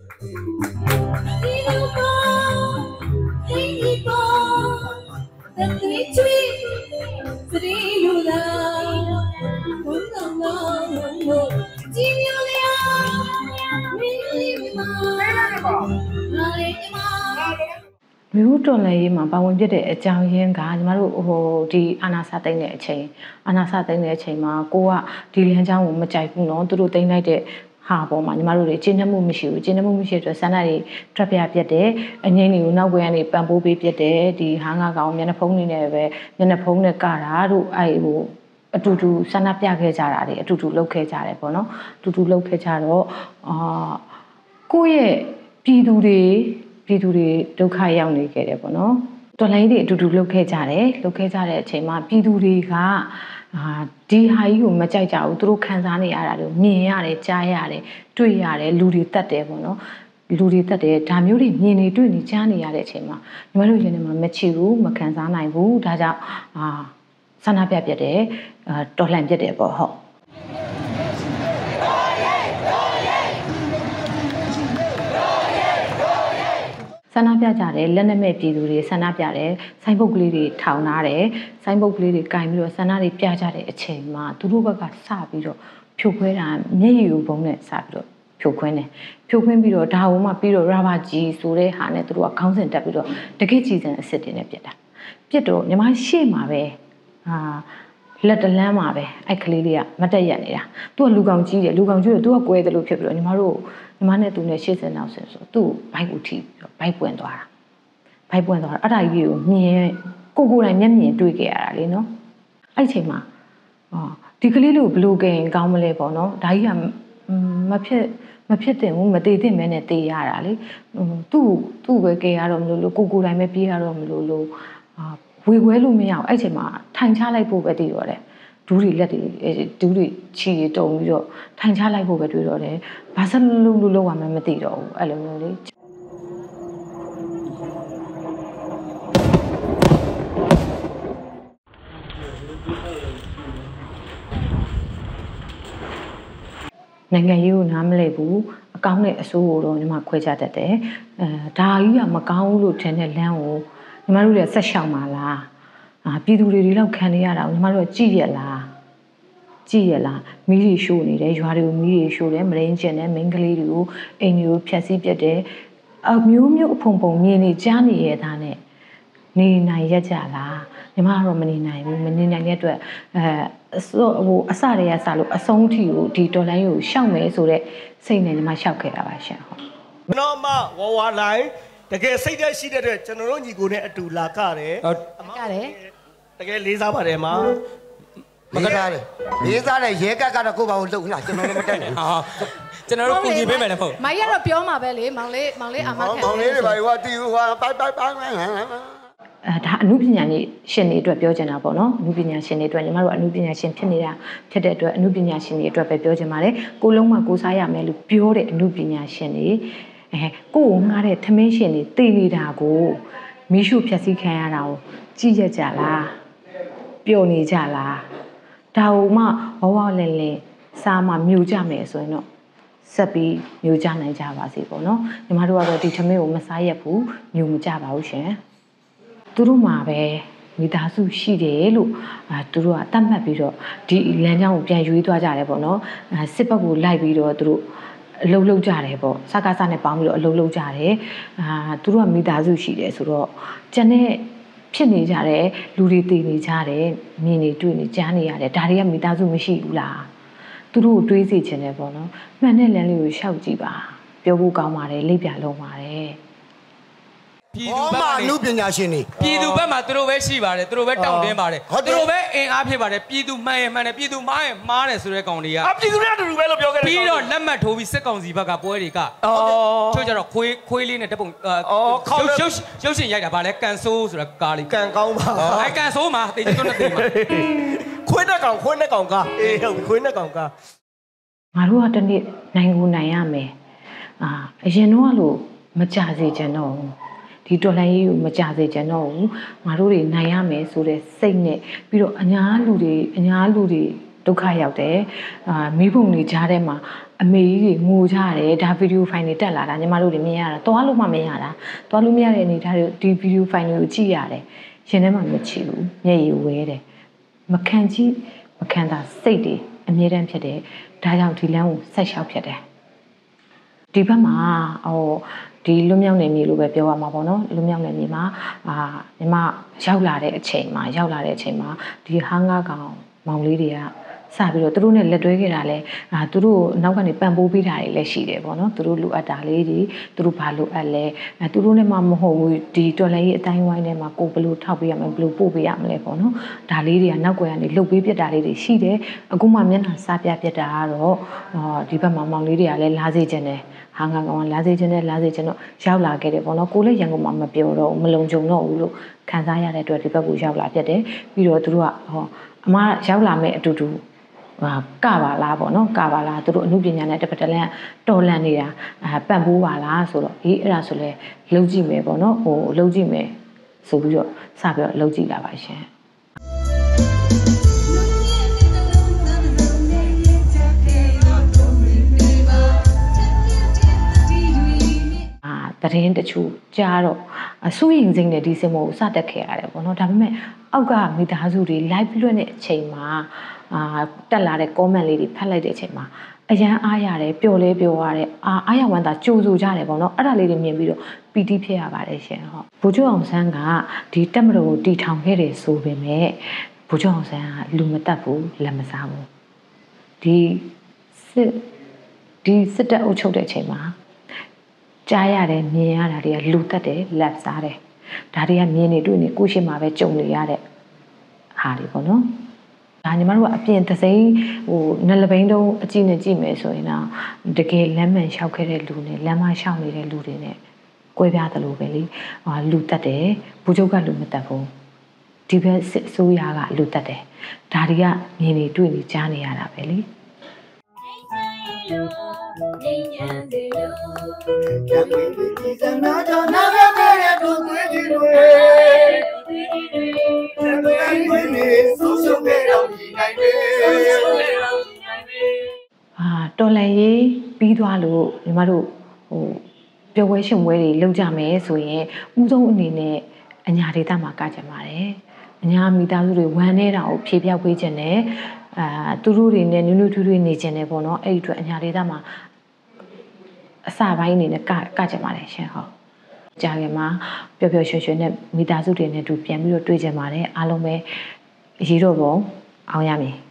မျိုးတော်လည်းရေးမှာပါဝင်ပြတဲ့အကြောင်းရင်းကညီမတို့ဒီအာနာစာသိမ့်တဲ့အချိန်မှာကိုကဒီလမ်းကြောင်းကိုမကြိုက်ဘူးเนาะသူတို့သိမ့်လိုက်တဲ့ဟာပေါ်မှာညီမတို့တွေကျင်းနှမှုမရှိဘူးကျင်းနှမှုမရှိတဲ့အတွက်ဆန္ဒတွေထွက်ပြပြတယ်အငိမ့်တွေကိုနောက်ကွယ်ကနေပံပိုးပေးပြတယ်ဒီဟာငါကောင်မျက်နှာဖုံးနေနဲ့ပဲမျက်နှာဖုံးနဲ့ကတာတို့အတူတူဆန္ဒပြခဲ့ကြတာတွေအတူတူလုပ်ခဲ့ကြတယ်ပေါ့နော်အတူတူလုပ်ခဲ့ကြတော့ကိုယ့်ရဲ့ပြည်သူတွေဒုက္ခရောက်နေခဲ့တယ်ပေါ့နော်တော်လိုင်းတွေအတူတူလုပ်ခဲ့ကြတဲ့အချိန်မှာပြည်သူတွေကဒီဟာကြီးကိုမကြိုက်ကြဘူးသူတို့ခံစားနေရတာတွေမြင်ရတယ်ကြားရတယ်တွေ့ရတယ်လူတွေတတ်တယ်ပေါ့နော်လူတွေတတ်တယ်ဒါမျိုးတွေမြင်နေတွေ့နေကြားနေရတဲ့အချိန်မှာညီမတို့ရင်ထဲမှာမချီဘူးမခံစားနိုင်ဘူးဒါကြောင့်ဆန္ဒပြပြတယ်တော်လှန်ပြတယ်ပေါ့ဟုတ်ဆန္ဒပြကြတယ်လက်နက်မဲ့ပြည်သူတွေဆန္ဒပြတယ်ဆိုင်းဘုတ်ကလေးတွေထောင်ထားတယ်ဆိုင်းဘုတ်ကလေးတွေကင်ပြီးတော့ဆန္ဒတွေပြကြတဲ့အချိန်မှာသူတို့ဘက်ကစပြီးတော့ဖြိုခွဲတာမျက်ရည်ဘုံနဲ့စပြီးတော့ဖြိုခွင်းပြီးတော့ဒါဝမှပြီးတော့ရာဘာကြီးဆိုတဲ့ဟာနဲ့သူတို့ကခေါင်းစဉ်တက်ပြီးတော့တကယ့်ကြီးစံအစ်စ်တွေနဲ့ပြစ်တာပြစ်တော့ညီမရှိမှာပဲလက်တလန်းမှာပဲအဲ့ကလေးလေးကမတက်ရက်နေတာသူကလူကောင်ကြီးတယ်သူကကွဲတယ်လို့ဖြစ်ပြီးတော့ညီမနဲ့သူနဲ့ရှေ့စင်နောက်စင်ဆိုသူ့ဘိုက်ကိုထိပြီးတော့ဘိုက်ပွင့်သွားတာအဲ့ဒါကြီးကိုမြင်ကိုယ်တိုင်မျက်မြင်တွေ့ခဲ့ရတာလေနော်အဲ့ချိန်မှာဒီကလေးလေးကိုဘယ်လိုကင်ကောင်းမလဲပေါ့နော်ဒါကြီးကမဖြစ်တင်ဘူးမတည်တင်မဲနဲ့တည်ရတာလေသူ့ပဲကင်ရတော့မလို့ကိုယ်တိုင်ပဲပြေးရတော့မလို့ဝေခွဲလို့မရအောင်အဲ့ချိန်မှာထိုင်ချလိုက်ဖို့ပဲတည်တော့တယ်ဒူးတွေလက်တွေဒူးတွေချီတုံပြီးတော့ထိုင်ချလိုက်ဖို့ပဲတွေးတော့တယ်ဘာဆက်လို့လောက်ရမှမသိတော့ဘူးအဲ့လိုမျိုးလေနိုင်ငံရေးကိုနားမလည်ဘူးအကောင်းနဲ့အဆိုးကိုတော့ညီမခွဲခြားတတ်တယ်ဒါကြီးကမကောင်းဘူးလို့ထင်တဲ့လမ်းကိုညီမတို့တွေဆက်ရှောင်ပါလားပြည်သူတွေဒီလောက်ခံနေရတာကိုညီမတို့ကြည့်ရလားမီးတွေရှို့နေတယ်ရွာတွေကိုမီးတွေရှို့တယ်မရင်းကျင်တယ်မိန်းကလေးတွေကိုအိမ်တွေကိုဖျက်ဆီးပစ်တယ်အမျိုးမျိုးအဖုံမြင်နေကြားနေရတာနဲ့နေနိုင်ရကြလားညီမကတော့မနေနိုင်ဘူးမနေနိုင်တဲ့အတွက်အစတွေကစလို့အဆုံးထိကိုဒီဒေါ်လာကိုရှောက်မယ်ဆိုတော့စိတ်နဲ့ညီမရှောက်ခဲ့တာပါရှင်ဟုတ်နော်မဝါလိုက်တကယ်စိတ်ဓာတ်ရှိတဲ့အတွက်ကျွန်တော်တို့ညီကိုနဲ့အတူလာကြတယ်တကယ်လေးစားပါတယ်မှာမကတာလေလေးစားတဲ့ရဲကတ်ကတော့ကိုယ့်ဘာကိုလှုပ်လာကျွန်တော်လည်းမတက်နဲ့ကျွန်တော်တို့ကူညီပေးမယ်လေဟုတ်မိုင်းကတော့ပြောမှာပဲလေမောင်လေးအာမခံမောင်လေးတွေဘာဟိုတီဟိုပိုက်ဒါအမှုပညာရှင်တွေအတွက်ပြောချင်တာပေါ့နော်အမှုပညာရှင်တွေအတွက်ညီမတို့အမှုပညာရှင်ဖြစ်နေတာဖြစ်တဲ့အတွက်အမှုပညာရှင်တွေအတွက်ပဲပြောချင်ပါတယ်ကိုလုံးမကိုစားရမယ်လို့ပြောတဲ့အမှုပညာရှင်တွေကိုယ်ငှားတဲ့ထမင်းရှင်တွေတည်နေတာကိုမီးရှို့ဖျက်ဆီးခံရတာကိုကြည့်ရကြလားပျော်နေကြလားဒါဟုမှဝလင်းစားမှမြူကြမယ်ဆိုရင်တော့ဆက်ပြီးမြူကြနိုင်ကြပါစေပေါ့နော်ညီမတို့ကတော့ဒီထမင်းကိုမစားရဘူးမြူမကြပါဘူးရှင်သူတို့မှာပဲမိသားစုရှိတယ်လို့သူတို့ကတတ်မှတ်ပြီးတော့ဒီလမ်းကြောင်းကိုပြန်ရွေးသွားကြတယ်ပေါ့နော်စစ်ဘက်ကိုလိုက်ပြီးတော့သူတို့အလုပ်လုပ်ကြတယ်ပေါ့စကားစနဲ့ပေါင်းပြီးတော့အလုပ်လုပ်ကြတယ်သူတို့ကမိသားစုရှိတယ်ဆိုတော့ကျန်တဲ့ဖြစ်နေကြတယ်လူတွေတည်နေကြတယ်မြင်နေတွေ့နေကြားနေရတယ်ဒါတွေကမိသားစုမရှိဘူးလားသူတို့ကိုတွေးစီချင်တယ်ပေါ့နော်မှန်တဲ့လမ်းလေးကိုရှောက်ကြည့်ပါပြောဖို့ကောင်းပါတယ်လိပ်ပြလုံးပါတယ်ပြည်သူဘက်မှာလူပညာရှင်တွေပြည်သူဘက်မှာသူတို့ပဲရှိပါတယ်သူတို့ပဲတောင်းတင်းပါတယ်သူတို့ပဲအင်အားဖြစ်ပါတယ်ပြည်သူမှန်တယ်ပြည်သူမှားတယ်ဆိုတဲ့ကောင်တွေကပြည်သူတွေအတူတူပဲလို့ပြောခဲ့တယ်ပြီးတော့လက်မှတ်ထိုးပြီးစစ်ကောင်စီဘက်ကပွဲတွေကချို့ကြတော့ခွေးလေးနဲ့တက်ပုံရုပ်ရှင်ရိုက်တာဗာလဲကန်ဆိုးဆိုတာကားလေးကန်ကောင်းပါကန်ဆိုးမှာတေချွတ်နဲ့တေမှာခွေးနဲ့ကောင်ကားအေးဟုတ်ခွေးနဲ့ကောင်ကားငါတို့ကတနေ့နိုင်ကိုနိုင်ရမယ်အရင်တော့လို့မကြစေချင်တော့ဒီတော်လှန်ရေးကိုမကြစေချင်တော့ဘူးငါတို့တွေနိုင်ရမယ်ဆိုတဲ့စိတ်နဲ့ပြီးတော့အညာလူတွေဒုက္ခရောက်တယ်မိဘုံတွေကြားထဲမှာအမေကြီးတွေငိုကြတယ်ဒါဗီဒီယိုဖိုင်တွေတက်လာတာညီမတို့တွေမြင်ရတာသွားလို့မှမရတာသွားလို့မရတဲ့အနေထားတွေဒီဗီဒီယိုဖိုင်တွေကိုကြည့်ရတယ်ရှင်ထဲမှာမချဘူးမျက်ရည်ဝဲတယ်မခံကြည့်မခံတာစိတ်တွေအမြဲတမ်းဖြစ်တယ်ဒါကြောင့်ဒီလမ်းကိုဆက်လျှောက်ဖြစ်တယ်ဒီဘက်မှာဒီလွတ်မြောက်နေမြေလို့ပဲပြောရမှာပေါ့နော်လွတ်မြောက်နေမြေမှာညီမရောက်လာတဲ့အချိန်မှာဒီဟာငါကောင်မောင်လေးတွေကစပြီးတော့သူတို့နဲ့လက်တွဲခဲ့တာလဲသူတို့နောက်ကနေပံ့ပိုးပေးတာတွေလည်းရှိတယ်ပေါ့နော်သူတို့လိုအပ်တာလေးတွေသူတို့ဘာလိုအပ်လဲသူတို့နဲ့မှမဟုတ်ဘူးဒီတော်လည်းအတိုင်းဝိုင်းထဲမှာကိုဘယ်လိုထောက်ပေးရမလဲဘယ်လိုပို့ပေးရမလဲပေါ့နော်ဒါလေးတွေကနောက်ကွယ်ကနေလှုပ်ပေးပြတာလေးတွေရှိတယ်အခုမှမျက်နှာစားပြပြတာကတော့ဒီဘက်မှာမောင်လေးတွေကလည်းလာစေခြင်းတယ်ဟာငါကောင်လာစေခြင်းတော့ရောက်လာခဲ့တယ်ပေါ့နော်ကိုလည်းရန်ကုန်မှာမပြောတော့မလုံခြုံတော့ဘူးလို့ခံစားရတဲ့အတွက်ဒီဘက်ကိုရောက်လာပြတယ်ပြီးတော့သူတို့ကအမရောက်လာမဲ့အတူတူကပါလားပေါ့နော်ကပါလားသူတို့အမှုပညာနဲ့တစ်ပတ်တည်းတော်လန်နေတာပံ့ပိုးပါလားဆိုတော့အေးအဲ့ဒါဆိုလဲလှုပ်ကြည့်မယ်ပေါ့နော်လှုပ်ကြည့်မယ်ဆိုပြီးတော့စပြီးတော့လှုပ်ကြည့်လာပါရှင်တရင်တချို့ကြားတော့စူးရင်စိမ့်နဲ့ဒီစင်မောကိုစတက်ခဲ့ရတယ်ပေါ့နော်ဒါပေမဲ့အောက်ကမိသားစုတွေ live လွှင့်တဲ့အချိန်မှာတက်လာတဲ့ comment လေးတွေဖတ်လိုက်တဲ့အချိန်မှာအရန်အားရတယ်ပျော်လဲပျော်ရတယ်အားရဝမ်းသာကြိုးဆိုကြတယ်ပေါ့နော်အဲ့ဒါလေးတွေမြင်ပြီးတော့ပီတိဖြစ်ရပါတယ်ရှင်ဟုတ်ဗိုလ်ချုပ်အောင်ဆန်းကဒီတက်မတော်ကိုတီထောင်ခဲ့တယ်ဆိုပေမဲ့ဗိုလ်ချုပ်အောင်ဆန်းကလူမတက်ဘူးလက်မစားဘူးဒီစစ်တပ်အုပ်ချုပ်တဲ့အချိန်မှာကြားရတယ်မြင်ရတာတွေကလူတက်တယ်လက်စားတယ်ဒါတွေကမြင်နေတွေ့နေကိုရှိမှာပဲကြုံနေရတဲ့ဟာတွေပေါ့နော်ဒါညီမတို့ကအပြင်သစိမ်းနလပိန်းတုံးအကြည့်နဲ့ကြည့်မယ်ဆိုရင်တော့တကယ်လမ်းမှန်လျှောက်ခဲ့တဲ့လူနဲ့လမ်းမလျှောက်နေတဲ့လူတွေနဲ့ကွဲပြားသလိုပဲလေလူတက်တယ်ဘူချုပ်ကလူမတက်ဘူးဒီဘက်စစ်အစိုးရကလူတက်တယ်ဒါတွေကမြင်နေတွေ့နေကြားနေရတာပဲလေတော်လည်းရေးပြီးသွားလို့ညီမတို့ပျော်ပွဲရှင်ပွဲတွေလုပ်ကြမယ်ဆိုရင်ဥဆုံးအနေနဲ့အညာဒေသမှာကကြပါတယ်အညာမိသားစုတွေဝမ်းနေတာကိုဖြေပြောက်ပေးခြင်းနဲ့သူတို့တွေနဲ့နွေးနွေးထွေးထွေးနေခြင်းနဲ့ပေါ့နော်အဲ့ဒီအတွက်အညာဒေသမှာအစပိုင်းအနေနဲ့ကကြပါတယ်ရှင်ဟုတ်ကြာခင်မှာပျော်ပျော်ရွှင်ရွှင်နဲ့မိသားစုတွေနဲ့တူပြန်ပြီးတော့တွေ့ကြပါတယ်အားလုံးပဲရေတော့ပုံအောင်ရမည်